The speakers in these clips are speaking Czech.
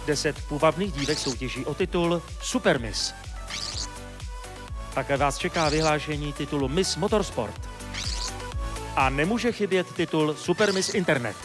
10 půvabných dívek soutěží o titul Super Miss. Také vás čeká vyhlášení titulu Miss Motorsport. A nemůže chybět titul Super Miss Internet.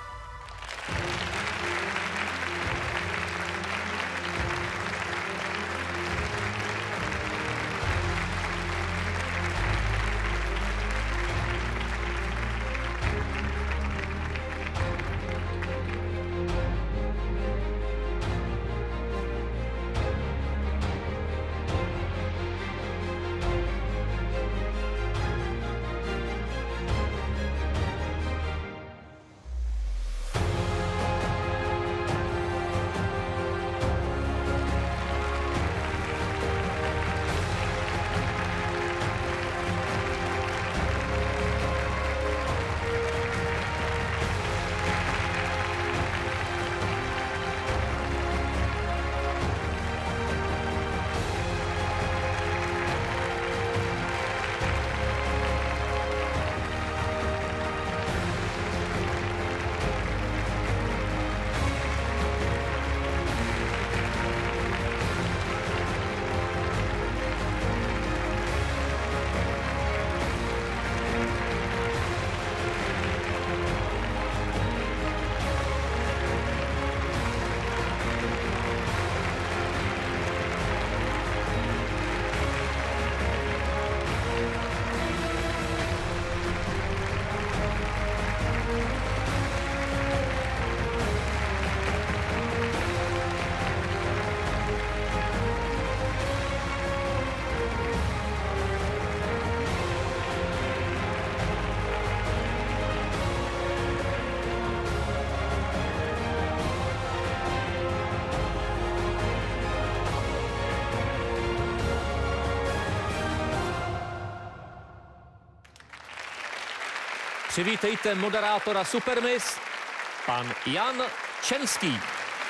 Přivítejte moderátora Super Miss, pan Jan Čenský.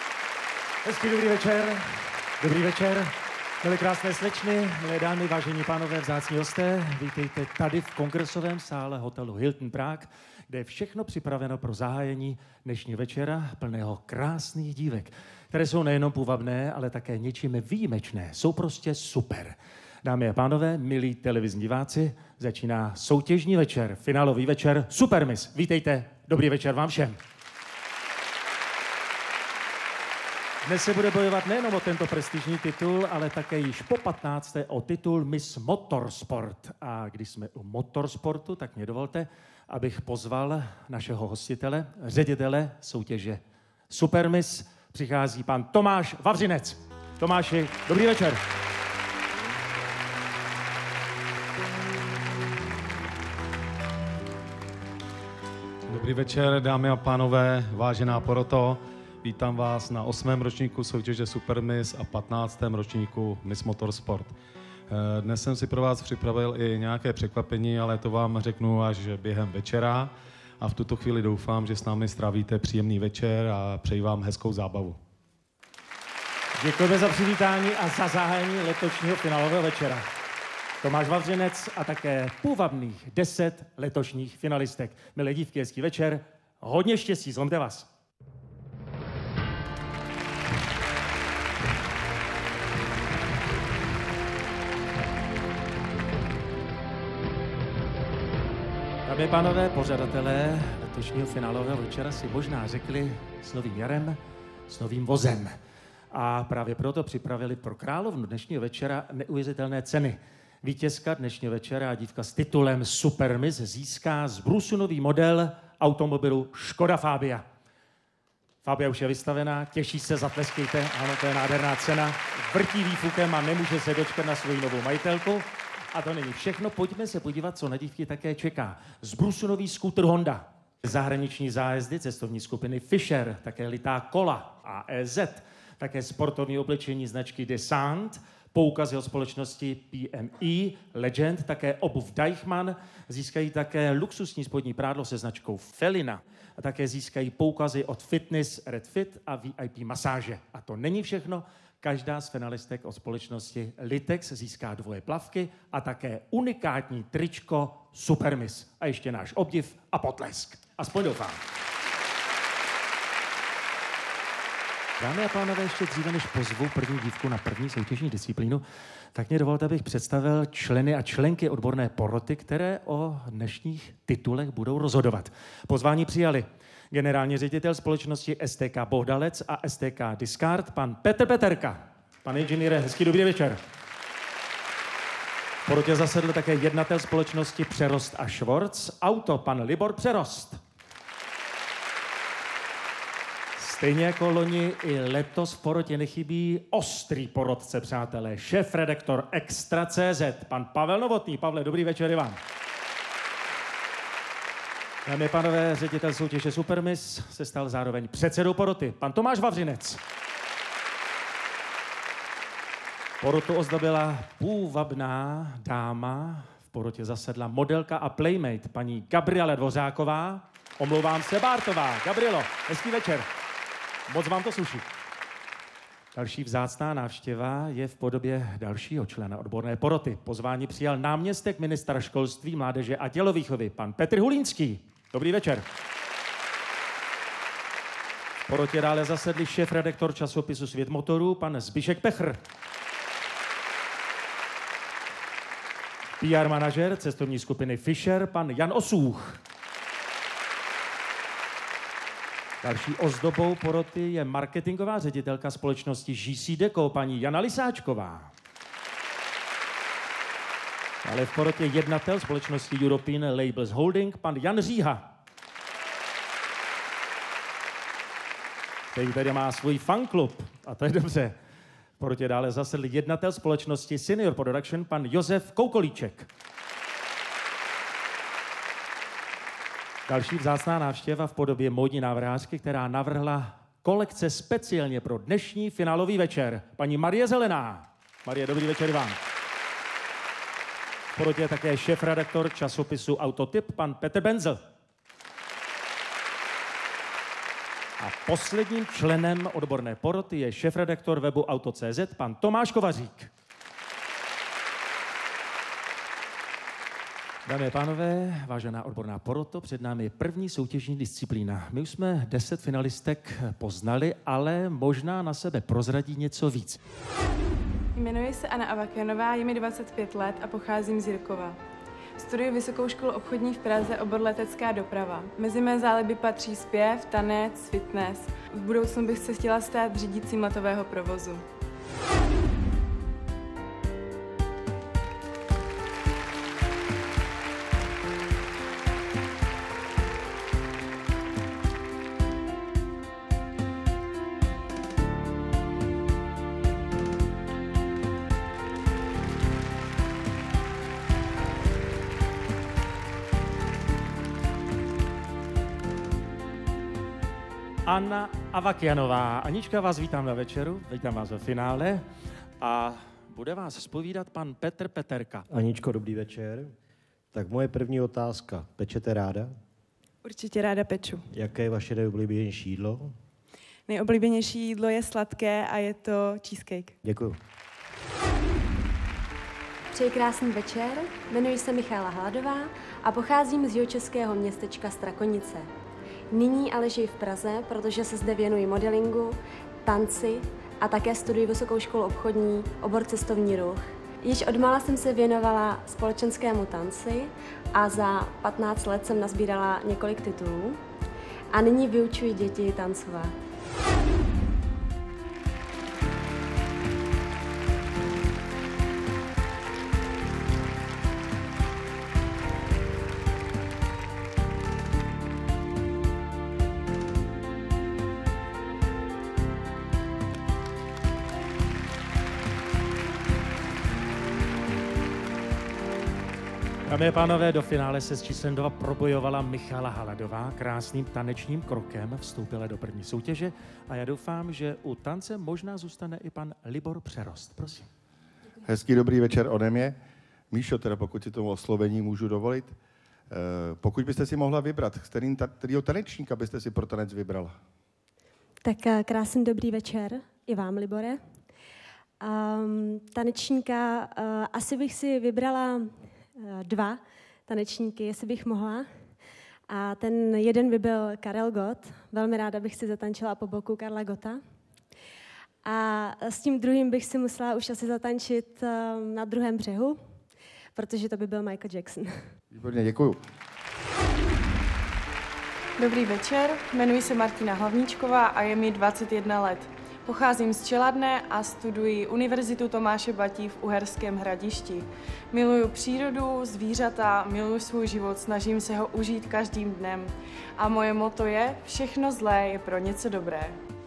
Hezký dobrý večer. Dobrý večer. Milé krásné slečny, milé dámy, vážení pánové, vzácní hosté. Vítejte tady v kongresovém sále hotelu Hilton Prague, kde je všechno připraveno pro zahájení dnešního večera plného krásných dívek, které jsou nejenom půvabné, ale také něčím výjimečné. Jsou prostě super. Dámy a pánové, milí televizní diváci, začíná soutěžní večer, finálový večer Super Miss. Vítejte, dobrý večer vám všem. Dnes se bude bojovat nejenom o tento prestižní titul, ale také již po 15. o titul Miss Motorsport. A když jsme u motorsportu, tak mě dovolte, abych pozval našeho hostitele, ředitele soutěže Super Miss. Přichází pan Tomáš Vavřinec. Tomáši, dobrý večer. Dobrý večer, dámy a pánové, vážená poroto. Vítám vás na 8. ročníku soutěže Super Miss a 15. ročníku Miss Motorsport. Dnes jsem si pro vás připravil i nějaké překvapení, ale to vám řeknu až během večera. A v tuto chvíli doufám, že s námi strávíte příjemný večer a přeji vám hezkou zábavu. Děkujeme za přivítání a za zahájení letošního finálového večera. Tomáš Vavřinec a také půvabných 10 letošních finalistek. Milé dívky, hezký večer. Hodně štěstí, zlomte vás. Dámy a pánové, pořadatelé letošního finálového večera si možná řekli s novým jarem, s novým vozem. A právě proto připravili pro královnu dnešního večera neuvěřitelné ceny. Vítězka dnešního večera a dívka s titulem Super Miss získá z Brusu nový model automobilu Škoda Fabia. Fabia už je vystavená, těší se, zatleskejte, ano, to je nádherná cena. Vrtí výfukem a nemůže se dočkat na svou novou majitelku. A to není všechno, pojďme se podívat, co na dívky také čeká. Z Brusu nový skútr Honda. Zahraniční zájezdy cestovní skupiny Fischer, také litá kola AEZ, také sportovní oblečení značky Descent, poukazy od společnosti PME, Legend, také obuv Deichmann, získají také luxusní spodní prádlo se značkou Felina a také získají poukazy od Fitness Red Fit a VIP masáže. A to není všechno, každá z finalistek od společnosti Litex získá 2 plavky a také unikátní tričko Super Miss. A ještě náš obdiv a potlesk. Aspoň doufám. Dámy a pánové, ještě dříve, než pozvu první dívku na první soutěžní disciplínu, tak mě dovolte, abych představil členy a členky odborné poroty, které o dnešních titulech budou rozhodovat. Pozvání přijali generální ředitel společnosti STK Bohdalec a STK Discard, pan Petr Peterka. Pane inženýre, hezký dobrý večer. V porotě zasedl také jednatel společnosti Přerost a Švorc, auto, pan Libor Přerost. Stejně jako loni i letos v porotě nechybí ostrý porotce, přátelé. Šéfredaktor Extra.cz, pan Pavel Novotný. Pavle, dobrý večer i vám. Dámy a pánové, ředitel soutěže Supermiss se stal zároveň předsedou poroty, pan Tomáš Vavřinec. Porotu ozdobila půvabná dáma, v porotě zasedla modelka a playmate, paní Gabriela Dvořáková, omlouvám se, Bártová. Gabrielo, hezký večer. Moc vám to sluší. Další vzácná návštěva je v podobě dalšího člena odborné poroty. Pozvání přijal náměstek ministra školství, mládeže a tělovýchovy, pan Petr Hulínský. Dobrý večer. V porotě dále zasedli šéfredaktor časopisu Svět motorů, pan Zbyšek Pechr. PR manažer cestovní skupiny Fischer, pan Jan Osůch. Další ozdobou poroty je marketingová ředitelka společnosti GC Deco, paní Jana Lisáčková. Ale v porotě jednatel společnosti European Labels Holding, pan Jan Říha. Který tady má svůj fanklub, a to je dobře. V porotě dále zasedl jednatel společnosti Senior Production, pan Josef Koukolíček. Další vzácná návštěva v podobě módní návrhářky, která navrhla kolekce speciálně pro dnešní finálový večer. Paní Marie Zelená. Marie, dobrý večer vám. V porotě je také šéfredaktor časopisu Autotyp, pan Petr Benzel. A posledním členem odborné poroty je šéfredaktor webu Auto.cz, pan Tomáš Kovařík. Dámy a pánové, vážená odborná poroto, před námi je první soutěžní disciplína. My už jsme 10 finalistek poznali, ale možná na sebe prozradí něco víc. Jmenuji se Anna Avakianová, je mi 25 let a pocházím z Jirkova. Studuji Vysokou školu obchodní v Praze, obor letecká doprava. Mezi mé záliby patří zpěv, tanec, fitness. V budoucnu bych se chtěla stát řídícím letového provozu. Anna Avakianová. Anička, vás vítám na večeru, vítám vás ve finále a bude vás zpovídat pan Petr Peterka. Aničko, dobrý večer. Tak moje první otázka. Pečete ráda? Určitě ráda peču. Jaké je vaše nejoblíbenější jídlo? Nejoblíbenější jídlo je sladké a je to cheesecake. Děkuju. Přeji krásný večer, jmenuji se Michála Hladová a pocházím z jihočeského městečka Strakonice. Nyní ale žiji v Praze, protože se zde věnuji modelingu, tanci a také studuji Vysokou školu obchodní, obor cestovní ruch. Již odmala jsem se věnovala společenskému tanci a za 15 let jsem nazbírala několik titulů a nyní vyučuji děti tancovat. Dámy a pánové, do finále se s číslem 2 probojovala Michála Haladová. Krásným tanečním krokem vstoupila do první soutěže a já doufám, že u tance možná zůstane i pan Libor Přerost. Prosím. Hezký dobrý večer ode mě. Míšo, teda pokud si tomu oslovení můžu dovolit, pokud byste si mohla vybrat, kterýho tanečníka byste si pro tanec vybrala? Tak krásný dobrý večer i vám, Libore. Tanečníka, asi bych si vybrala 2 tanečníky, jestli bych mohla. A ten jeden by byl Karel Gott. Velmi ráda bych si zatančila po boku Karla Gotta. A s tím druhým bych si musela už asi zatančit na druhém břehu, protože to by byl Michael Jackson. Výborně, děkuju. Dobrý večer, jmenuji se Martina Hlavníčková a je mi 21 let. Pocházím z Čeladné a studuji Univerzitu Tomáše Batí v Uherském Hradišti. Miluju přírodu, zvířata, miluju svůj život, snažím se ho užít každým dnem. A moje motto je, všechno zlé je pro něco dobré.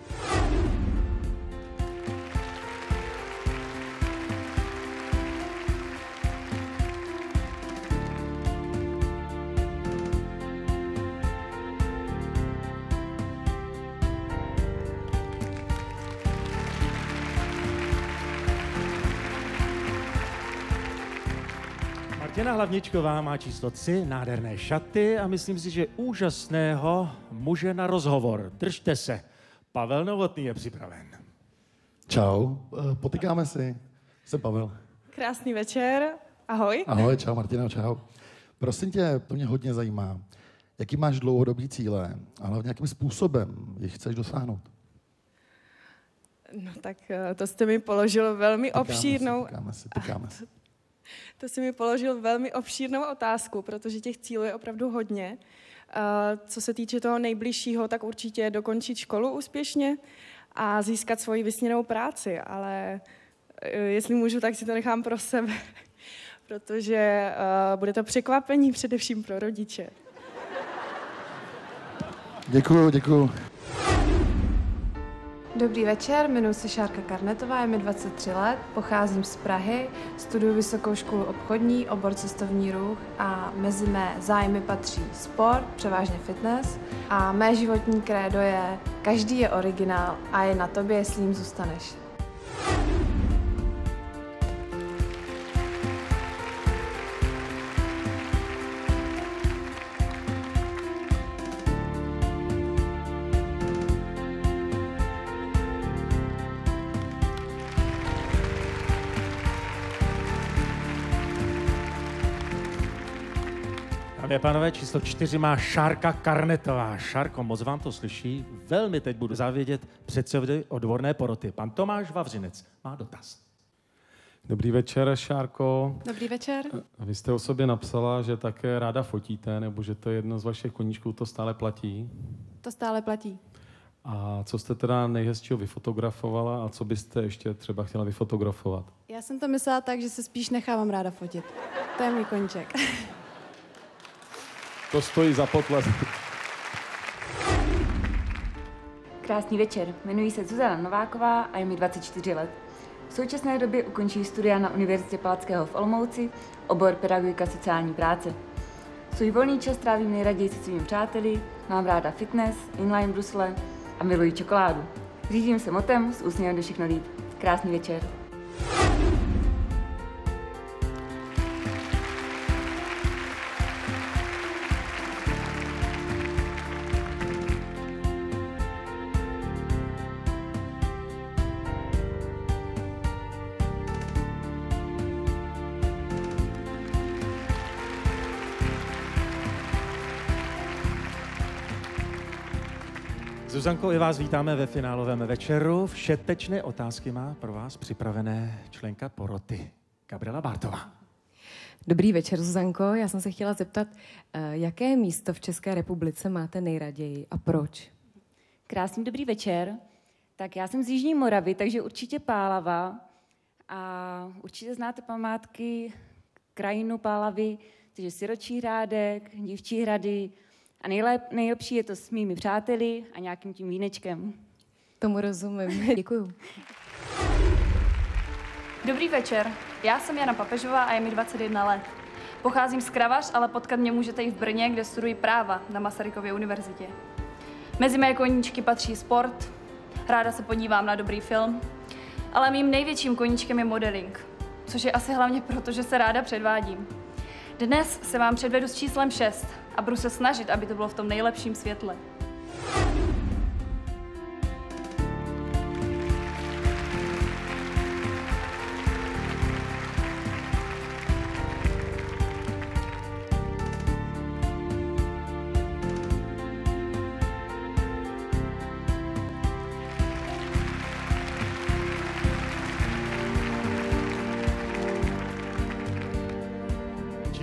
Martina Hlavničková má číslo 3, nádherné šaty a myslím si, že úžasného muže na rozhovor. Držte se. Pavel Novotný je připraven. Čau, potýkáme si. Jsem Pavel. Krásný večer, ahoj. Ahoj, čau Martina, čau. Prosím tě, to mě hodně zajímá. Jaký máš dlouhodobý cíle a hlavně jakým způsobem jich chceš dosáhnout? No tak to jste mi položil velmi obšírnou... Tykáme si. To jsi mi položil velmi obšírnou otázku, protože těch cílů je opravdu hodně. Co se týče toho nejbližšího, tak určitě dokončit školu úspěšně a získat svoji vysněnou práci, ale jestli můžu, tak si to nechám pro sebe, protože bude to překvapení především pro rodiče. Děkuju. Dobrý večer, jmenuji se Šárka Karnetová, je mi 23 let, pocházím z Prahy, studuji Vysokou školu obchodní, obor cestovní ruch a mezi mé zájmy patří sport, převážně fitness a mé životní krédo je každý je originál a je na tobě, jestli jim zůstaneš. Dámy a pánové, číslo 4 má Šárka Karnetová. Šárko, moc vám to slyší. Velmi teď budu závědět předsedovi odborné poroty. Pan Tomáš Vavřinec má dotaz. Dobrý večer, Šárko. Dobrý večer. Vy jste o sobě napsala, že také ráda fotíte, nebo že to je jedno z vašich koníčků, to stále platí? To stále platí. A co jste teda nejhezčího vyfotografovala a co byste ještě třeba chtěla vyfotografovat? Já jsem to myslela tak, že se spíš nechávám ráda fotit. To je můj koníček. To stojí za potlesk. Krásný večer, jmenuji se Zuzana Nováková a je mi 24 let. V současné době ukončuji studia na Univerzitě Palackého v Olomouci, obor pedagogika sociální práce. Svůj volný čas trávím nejraději se svými přáteli, mám ráda fitness, inline brusle a miluji čokoládu. Řídím se motem s úsměvem do všechno líp. Krásný večer. Zuzanko, i vás vítáme ve finálovém večeru. Všetečné otázky má pro vás připravené členka poroty Gabriela Bártová. Dobrý večer, Zuzanko. Já jsem se chtěla zeptat, jaké místo v České republice máte nejraději a proč? Krásný dobrý večer. Tak já jsem z Jižní Moravy, takže určitě Pálava. A určitě znáte památky, krajinu Pálavy, takže Siročí hrádek, Dívčí hrady. A nejlepší je to s mými přáteli a nějakým tím vínečkem. Tomu rozumím. Děkuju. Dobrý večer, já jsem Jana Papežová a je mi 21 let. Pocházím z Kravař, ale potkat mě můžete i v Brně, kde studuji práva na Masarykově univerzitě. Mezi mé koníčky patří sport, ráda se podívám na dobrý film, ale mým největším koníčkem je modeling, což je asi hlavně proto, že se ráda předvádím. Dnes se vám předvedu s číslem 6 a budu se snažit, aby to bylo v tom nejlepším světle.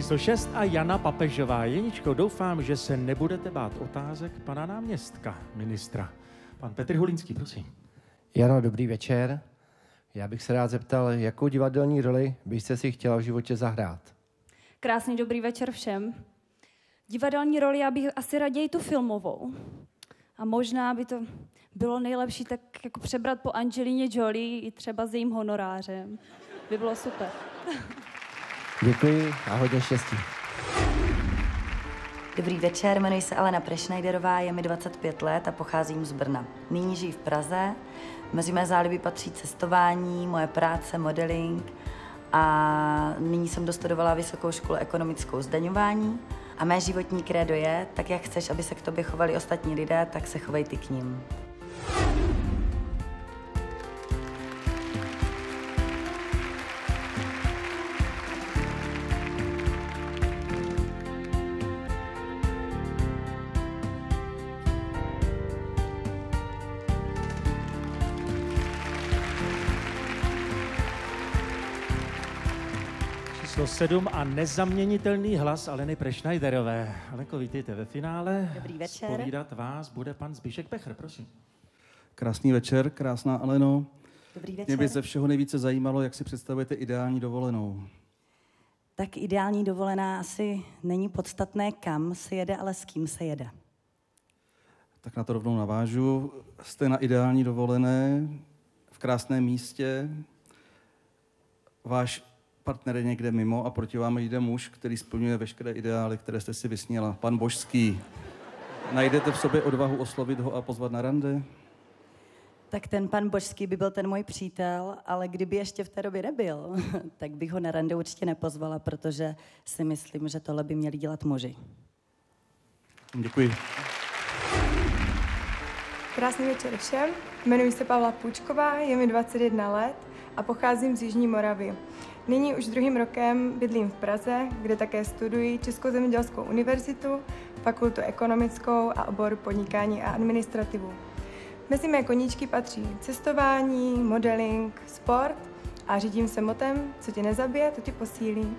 číslo 6 a Jana Papežová. Jeničko, doufám, že se nebudete bát otázek pana náměstka, ministra. Pan Petr Hulínský, prosím. Jano, dobrý večer. Já bych se rád zeptal, jakou divadelní roli byste si chtěla v životě zahrát? Krásný dobrý večer všem. Divadelní roli já bych asi raději tu filmovou. A možná by to bylo nejlepší tak jako přebrat po Angelině Jolie i třeba s jejím honorářem. By bylo super. Děkuji a hodně štěstí. Dobrý večer, jmenuji se Alena Prešnajderová, je mi 25 let a pocházím z Brna. Nyní žiji v Praze. Mezi mé záliby patří cestování, moje práce, modeling a nyní jsem dostudovala Vysokou školu ekonomickou zdaňování. A mé životní krédo je, tak jak chceš, aby se k tobě chovali ostatní lidé, tak se chovej ty k nim. Číslo 7 a nezaměnitelný hlas Aleny Prešnajderové. Alenko, vítejte ve finále. Dobrý večer. Zpovídat vás bude pan Zbíšek Pechr, prosím. Krásný večer, krásná Aleno. Dobrý večer. Mě by ze všeho nejvíce zajímalo, jak si představujete ideální dovolenou. Tak ideální dovolená asi není podstatné, kam se jede, ale s kým se jede. Tak na to rovnou navážu. Jste na ideální dovolené, v krásném místě. Váš partner je někde mimo a proti vám jde muž, který splňuje veškeré ideály, které jste si vysněla. Pan Božský. Najdete v sobě odvahu oslovit ho a pozvat na rande? Tak ten pan Božský by byl ten můj přítel, ale kdyby ještě v té době nebyl, tak bych ho na rande určitě nepozvala, protože si myslím, že tohle by měli dělat muži. Děkuji. Krásný večer všem. Jmenuji se Pavla Půčková, je mi 21 let a pocházím z Jižní Moravy. Nyní už druhým rokem bydlím v Praze, kde také studuji Českou zemědělskou univerzitu, fakultu ekonomickou a obor podnikání a administrativu. Mezi mé koníčky patří cestování, modeling, sport a řídím se motem, co tě nezabije, to tě posílí.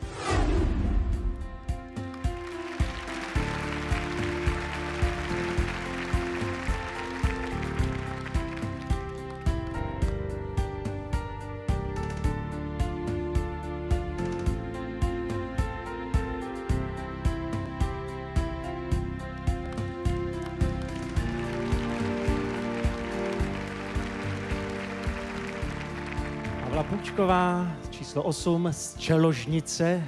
Pavla Půčková, číslo 8, z Čeložnice.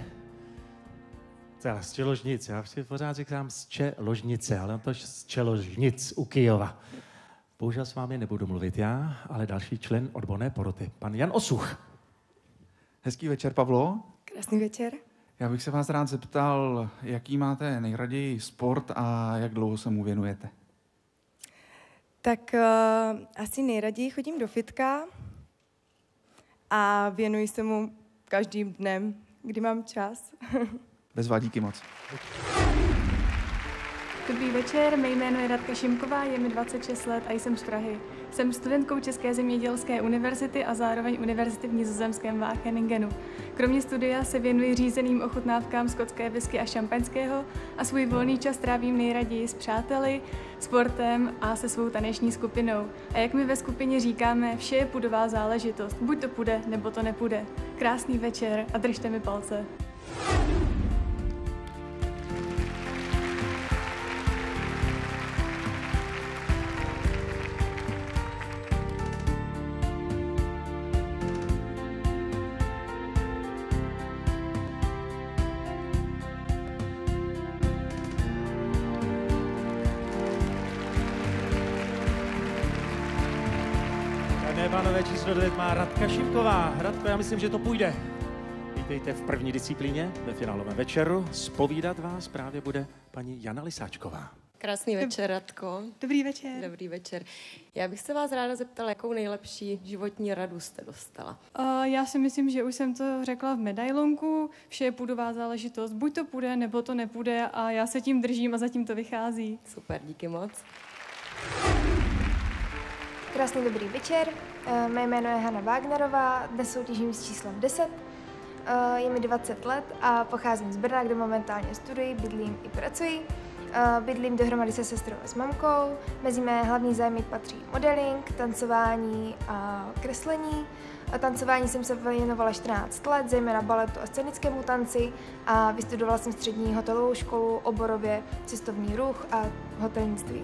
Z Čeložnice, já si pořád říkám z Čeložnice, ale on to z Čeložnic u Kyjova. Bohužel s vámi nebudu mluvit já, ale další člen odborné poroty, pan Jan Osuch. Hezký večer, Pavlo. Krásný večer. Já bych se vás rád zeptal, jaký máte nejraději sport a jak dlouho se mu věnujete? Tak asi nejraději chodím do fitka a věnuji se mu každým dnem, kdy mám čas. Bezva, díky moc. Dobrý večer, mé jméno je Radka Šimková, je mi 26 let a jsem z Prahy. Jsem studentkou České zemědělské univerzity a zároveň univerzity v nizozemském Wageningenu. Kromě studia se věnuji řízeným ochutnávkám skotské whisky a šampaňského a svůj volný čas trávím nejraději s přáteli, sportem a se svou taneční skupinou. A jak my ve skupině říkáme, vše je pudová záležitost. Buď to půjde, nebo to nepůjde. Krásný večer a držte mi palce. Pánové, číslo 9 má Radka Šimková. Radko, já myslím, že to půjde. Vítejte v první disciplíně ve finálovém večeru. Zpovídat vás právě bude paní Jana Lisáčková. Krásný večer, Radko. Dobrý večer. Dobrý večer. Já bych se vás ráda zeptala, jakou nejlepší životní radu jste dostala? Já si myslím, že už jsem to řekla v medailonku. Vše je půdová záležitost. Buď to půjde, nebo to nepůjde a já se tím držím a zatím to vychází. Super, díky moc. Krásný dobrý večer, mé jméno je Hana Wagnerová, dnes soutěžím s číslem 10 Je mi 20 let a pocházím z Brna, kde momentálně studuji, bydlím i pracuji. Bydlím dohromady se sestrou a s mamkou. Mezi mé hlavní zájmy patří modeling, tancování a kreslení. Tancování jsem se věnovala 14 let, zejména baletu a scénickému tanci a vystudovala jsem střední hotelovou školu, oborově cestovní ruch a hotelnictví.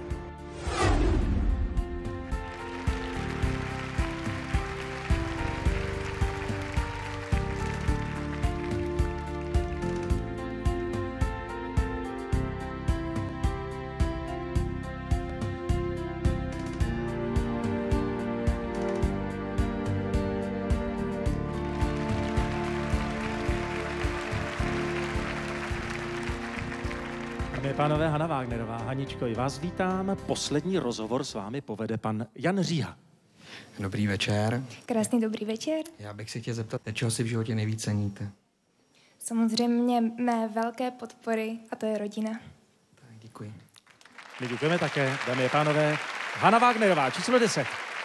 Dámy a pánové, Hana Wagnerová, Haničko, i vás vítám. Poslední rozhovor s vámi povede pan Jan Říha. Dobrý večer. Krásný dobrý večer. Já bych se chtěl zeptat, čeho si v životě nejvíc ceníte? Samozřejmě mé velké podpory, a to je rodina. Tak, děkuji. My děkujeme také, dámy a pánové. Hana Wagnerová, číslo 10.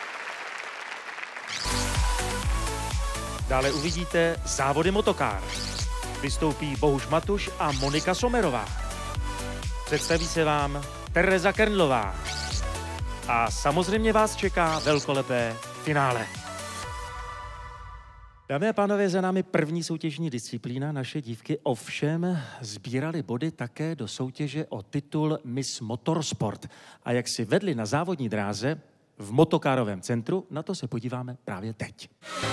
Dále uvidíte závody motokár. Vystoupí Bohuš Matuš a Monika Somerová. Představí se vám Tereza Kernlová. A samozřejmě vás čeká velkolepé finále. Dámy a pánové, za námi první soutěžní disciplína. Naše dívky ovšem sbíraly body také do soutěže o titul Miss Motorsport. A jak si vedli na závodní dráze v motokárovém centru, na to se podíváme právě teď.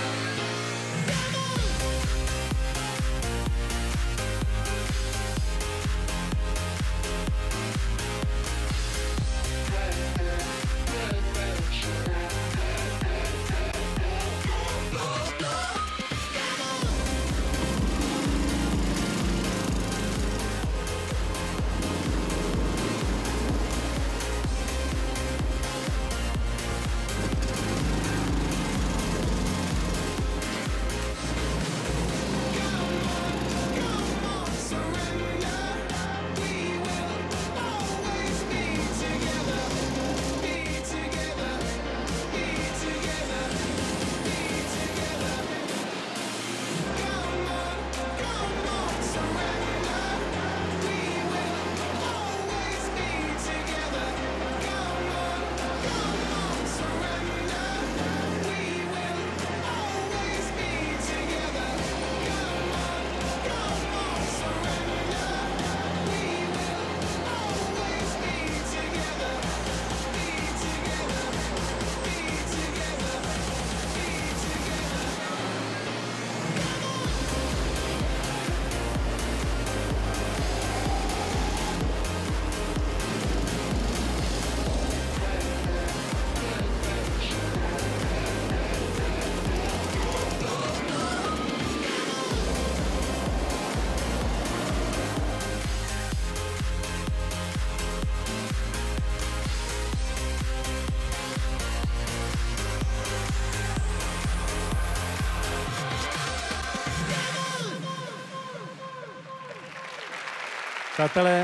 Přátelé,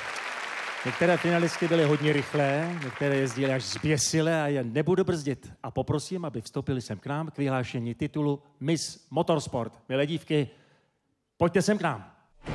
některé finalistky byly hodně rychlé, některé jezdily až zběsile a je nebudu brzdit. A poprosím, aby vstoupili sem k nám k vyhlášení titulu Miss Motorsport. Milé dívky, pojďte sem k nám.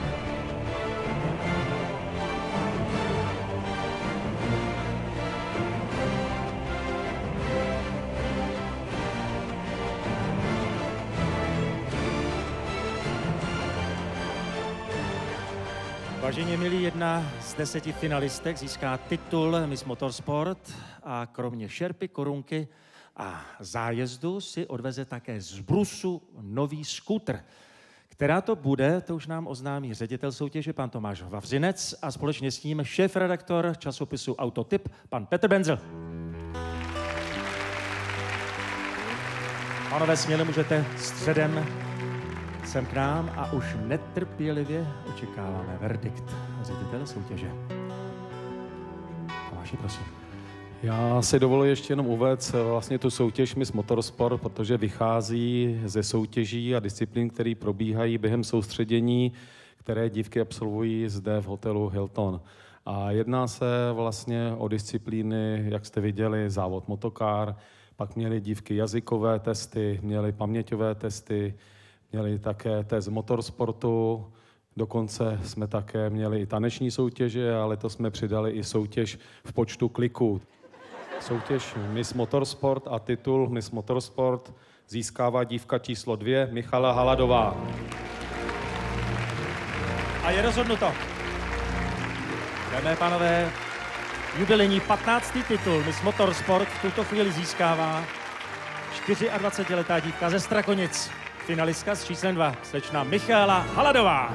Vážení milí, jedna z 10 finalistek získá titul Miss Motorsport a kromě šerpy, korunky a zájezdu si odveze také z Brusu nový skútr. Která to bude, to už nám oznámí ředitel soutěže, pan Tomáš Vavřinec a společně s ním šéfredaktor časopisu Autotip, pan Petr Benzl. Pánové, směle můžete středem sem k nám a už netrpělivě očekáváme verdikt ředitele soutěže. Tomáši, prosím. Já si dovoluji ještě jenom uvést vlastně tu soutěž Miss Motorsport, protože vychází ze soutěží a disciplín, které probíhají během soustředění, které dívky absolvují zde v hotelu Hilton. A jedná se vlastně o disciplíny, jak jste viděli, závod motokár, pak měly dívky jazykové testy, měly paměťové testy, měli také test motorsportu, dokonce jsme také měli i taneční soutěže, ale to jsme přidali i soutěž v počtu kliků. Soutěž Miss Motorsport a titul Miss Motorsport získává dívka číslo 2 Michala Haladová. A je rozhodnuto. Dámy a pánové, jubilejní 15. titul Miss Motorsport v tuto chvíli získává 24letá dívka ze Strakonic, finalistka s číslem 2, slečna Michala Haladová.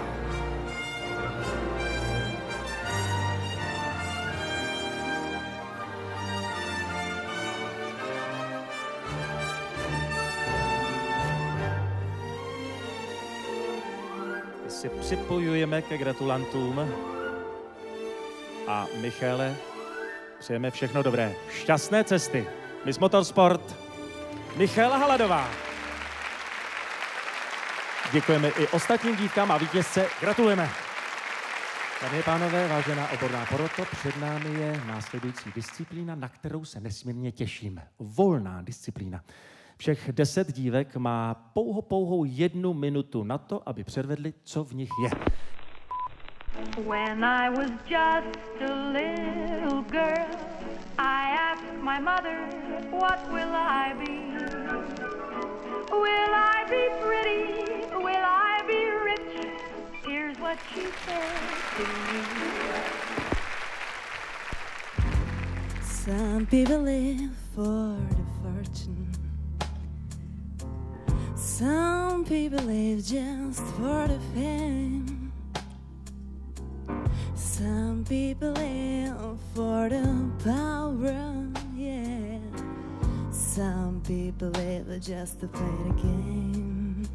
Si připojujeme ke gratulantům a Michale přejeme všechno dobré. Šťastné cesty. Miss Motorsport Michala Haladová. Děkujeme i ostatním dívkám a vítězce gratulujeme. Dámy a pánové, vážená odborná poroto, před námi je následující disciplína, na kterou se nesmírně těším. Volná disciplína. Všech 10 dívek má pouhou 1 minutu na to, aby předvedli, co v nich je. When I was just a little girl, I asked my mother, what will I be? Will I be pretty? Will I be rich? Here's what she said to me. Some people live for the fortune. Some people live just for the fame. Some people live for the power, yeah. Some people live just to play the game.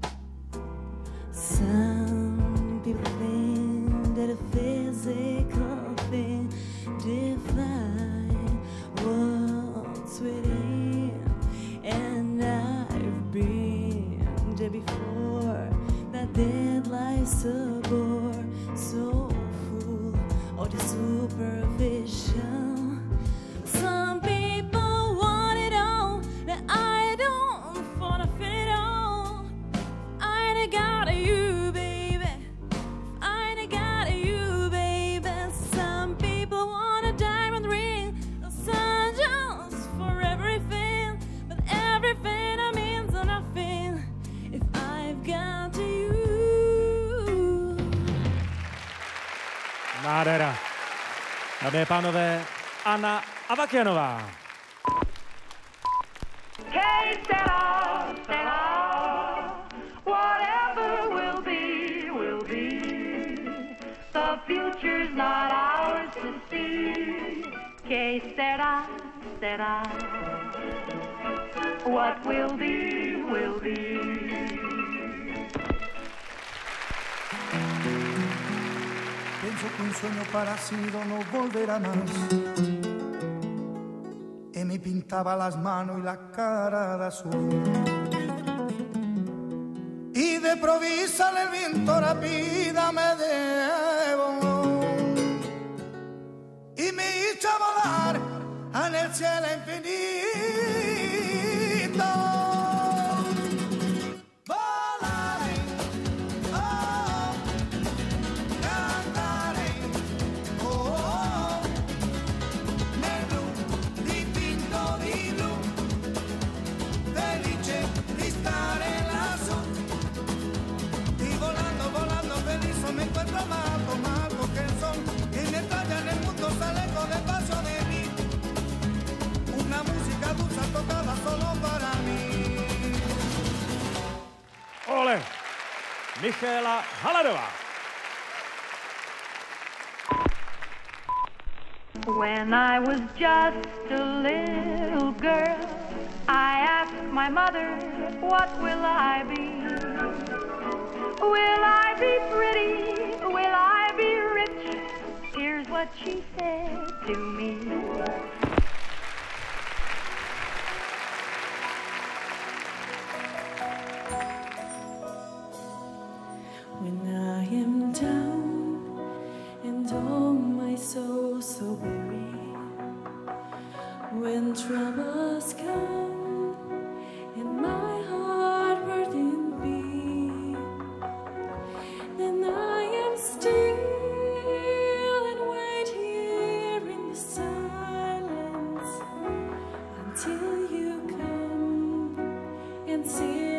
Some people think that a physical thing defines what's within. And I've been there before, that dead life's a bore, so full of the superficial. Some people want it all, that I don't wanna fit it all. I ain't got you, baby. I ain't got you, baby. Some people want a diamond ring, a sun just for everything, but everything I means nothing if I've got you. Nádhera. Dámy a pánové, Anna Avakianová. Whatever will be, will be. The future's not ours to see. Que será, será. What will be, will be. Pienso que un sueño parecido no volverá más. Y me pintaba las manos y la cara de azul. Y de provisa el viento rápida me llevó. Y me hizo volar en el cielo infinito. Me encuentro más que el sol, y me talla en el mundo, sale con el paso de mí. Una música dulce tocada solo para mí. Ole! Michala Haladová. When I was just a little girl, I asked my mother, what will I be? Will I be pretty? Will I be rich? Here's what she said to me. When I am down and oh my soul so weary, when troubles come and my heart burdened be, see